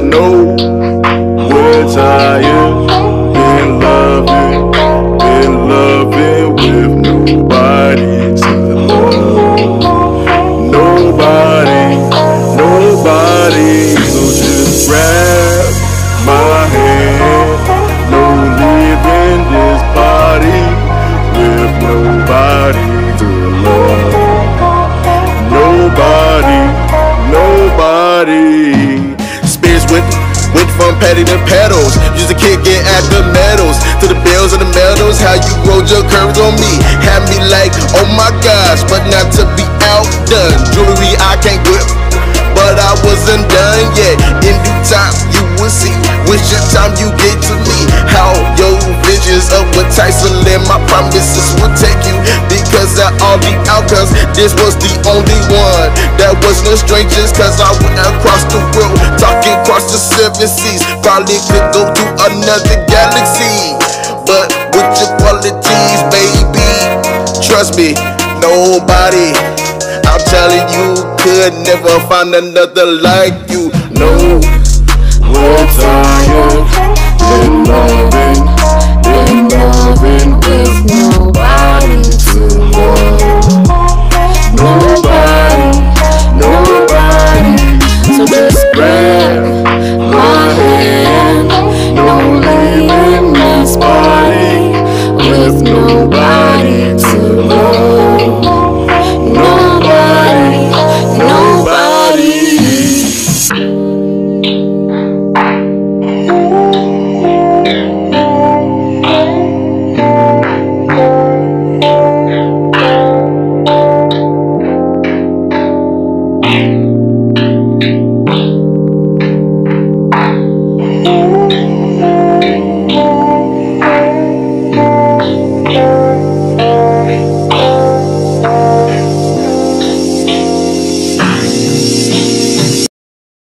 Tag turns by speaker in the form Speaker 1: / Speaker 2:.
Speaker 1: know we're tired. Been loving with nobody to love. Nobody. So just grab my hand. No living this body with nobody to love. Nobody. Spirits went from petty to pedals. Used to kick it at the medals, to the bills and the medals. How you rolled your curves on me had me like, oh my gosh, but not to be outdone. Jewelry I can't grip, but I wasn't done yet. In due time you will see, wish your time you get to me. How your visions of what Tyson and my promises will take you. Because of all the outcomes, this was the only one. There was no strangers, cause I went across the world, talking across the 7 seas. Probably could go to another galaxy, but with your qualities, baby, trust me, nobody, I'm telling you, could never find another like you. No.